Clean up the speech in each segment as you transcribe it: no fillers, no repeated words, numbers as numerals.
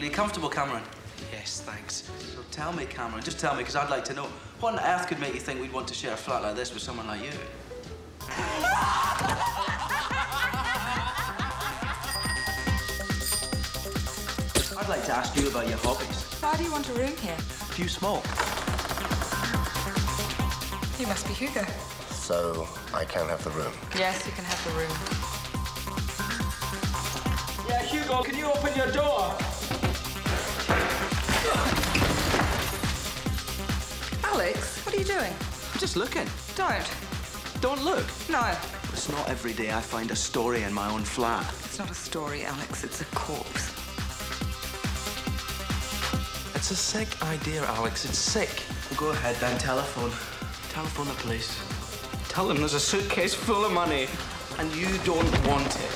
Well, are you comfortable, Cameron? Yes, thanks. So tell me, Cameron, just tell me, because I'd like to know, what on earth could make you think we'd want to share a flat like this with someone like you? I'd like to ask you about your hobbies. Why do you want a room here? Do you smoke? You must be Hugo. So, I can have the room. Yes, you can have the room. Yeah, Hugo, can you open your door? Alex, what are you doing? I'm just looking. Don't look. No. It's not every day I find a story in my own flat. It's not a story, Alex. It's a corpse. It's a sick idea, Alex. It's sick. Well, go ahead then, telephone. Telephone the police. Tell them there's a suitcase full of money and you don't want it.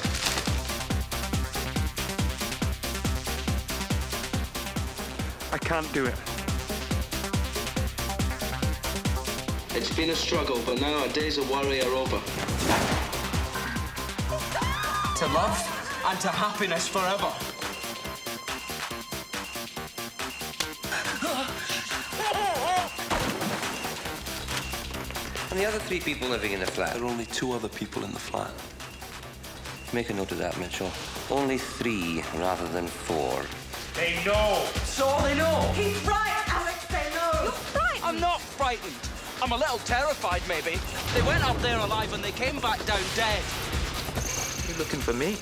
I can't do it. It's been a struggle, but now our days of worry are over. To love and to happiness forever. And the other 3 people living in the flat? There are only 2 other people in the flat. Make a note of that, Mitchell. Only 3 rather than 4. They know. That's all they know. He's right, Alex. They know. You're right. I'm not frightened. I'm a little terrified, maybe. They went up there alive and they came back down dead. You looking for me?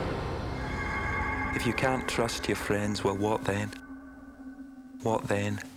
If you can't trust your friends, well, what then? What then?